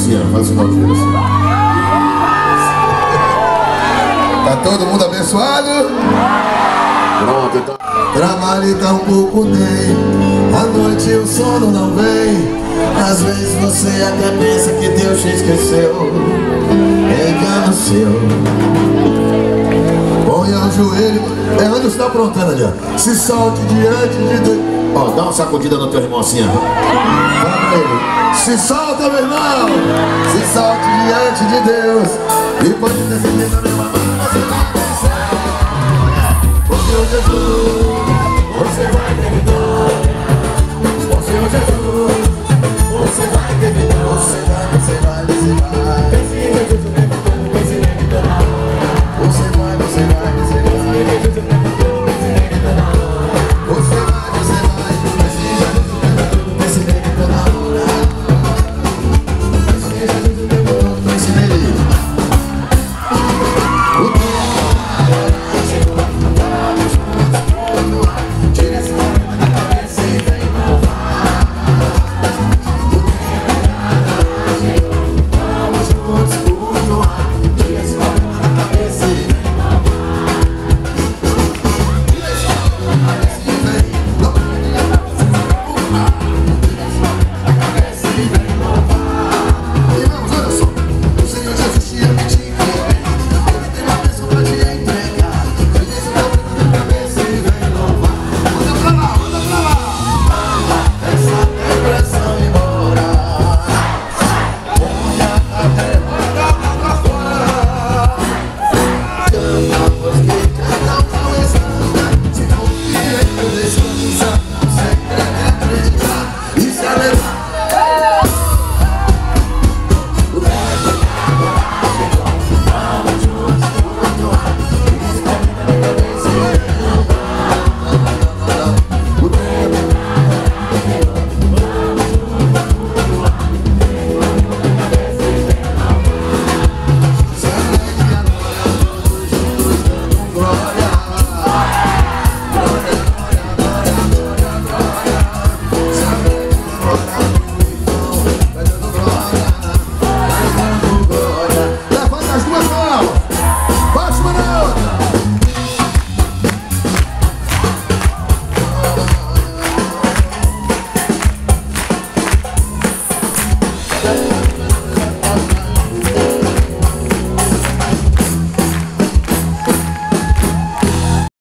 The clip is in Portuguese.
assim, ó. Faz o sinal de Deus assim. Tá todo mundo abençoado? Pronto, então. Trabalho tão pouco tem, à noite o sono não vem. Às vezes você até pensa que Deus te esqueceu. Engano seu. Põe o joelho. É onde você está aprontando ali, ó. Se solte diante de Deus. Ó, dá uma sacudida no teu irmão assim, ó. Fala pra ele. Se solta, meu irmão. Se solte diante de Deus. E pode defender na minha mão. Você vai vencer. Porque o Jesus, você vai vencer.